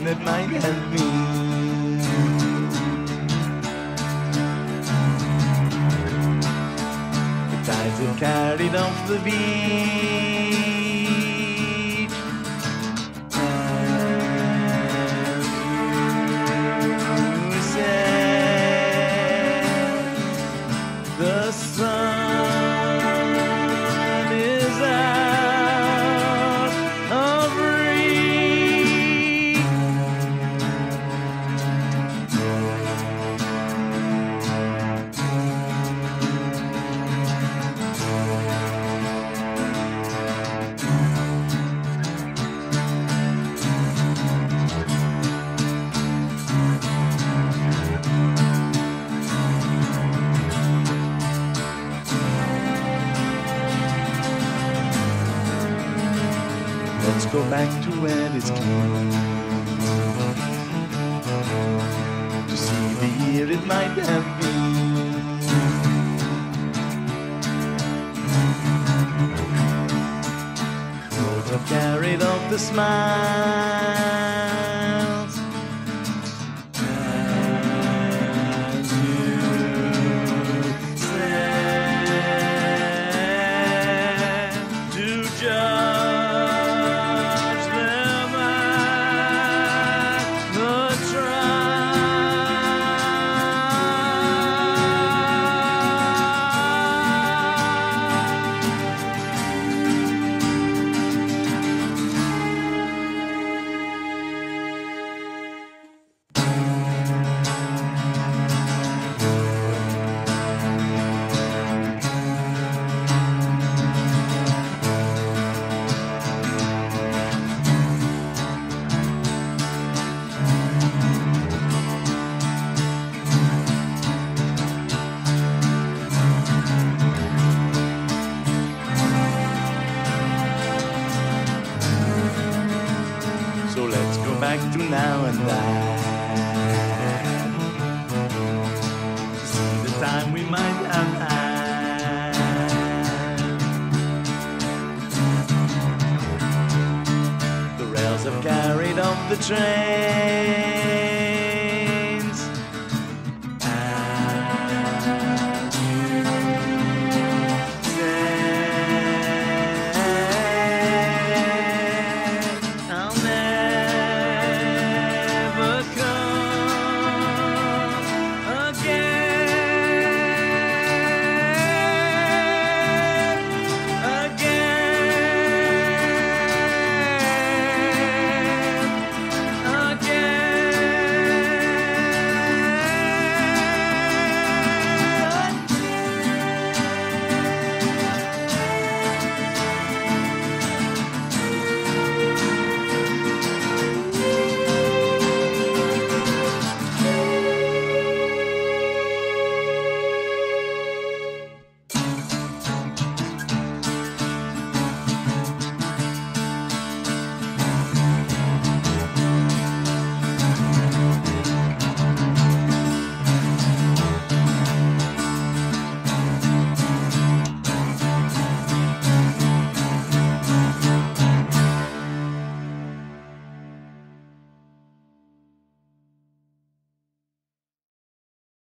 that might have been. The tides have carried off the beach, and you said the sun is out of reach. Let's go back to where it's came, to see the year it might have been. Roads have carried off the smiles, and you said to judge them at the So let's go back to now and then, to see the time we might have had. The rails have carried off the train,